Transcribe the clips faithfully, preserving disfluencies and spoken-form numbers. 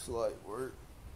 Slight work.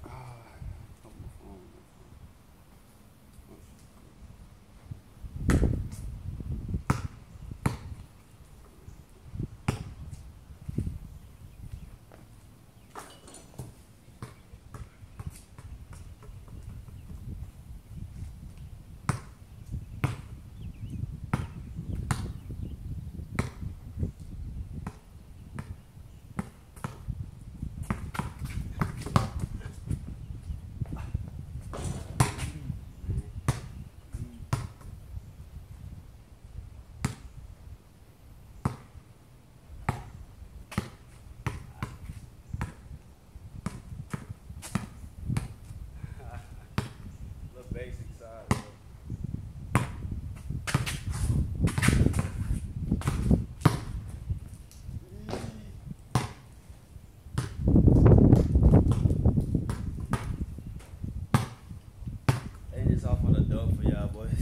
Basic side, bro. Hey, this off on the dope for y'all boys.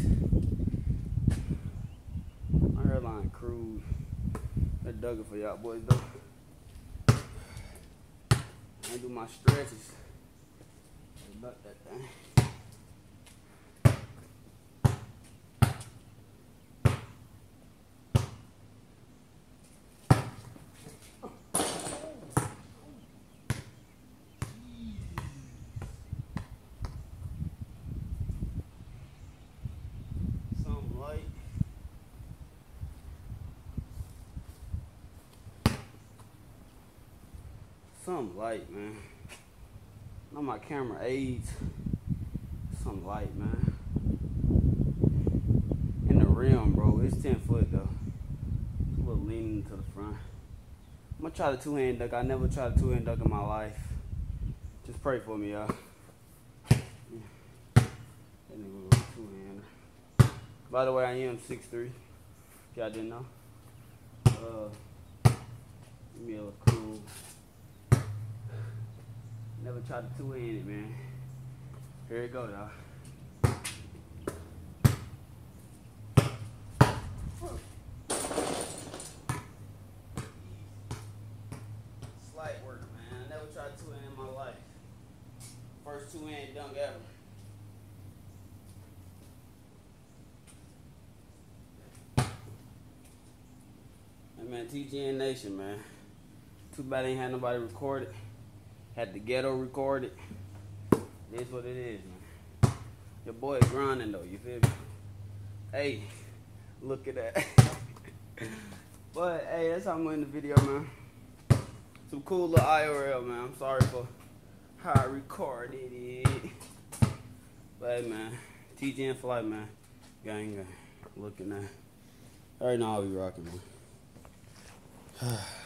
My hairline cruise. I dug it for y'all boys though. I do my stretches. Duck that thing. Something light, man. Not my camera aids. Something light, man. In the rim, bro. It's ten foot though. It's a little leaning to the front. I'm gonna try the two hand duck. I never tried a two hand duck in my life. Just pray for me, y'all. That nigga was a two hander. By the way, I am six three. If y'all didn't know. Uh, give me a little cool. Never tried to two-handed, man. Here it go, y'all. Slight work, man. I never tried two-handed in my life. First two-hand dunk ever. Hey, man, T G N Nation, man. Too bad I ain't had nobody record it. Had the ghetto recorded. It is what it is, man. Your boy is grinding though, you feel me? Hey, look at that. But hey, that's how I'm in the video, man. Some cool little I R L, man. I'm sorry for how I recorded it. But hey, man, T G N for life, man. Gang, gang. Looking at. I already know how we rocking, man.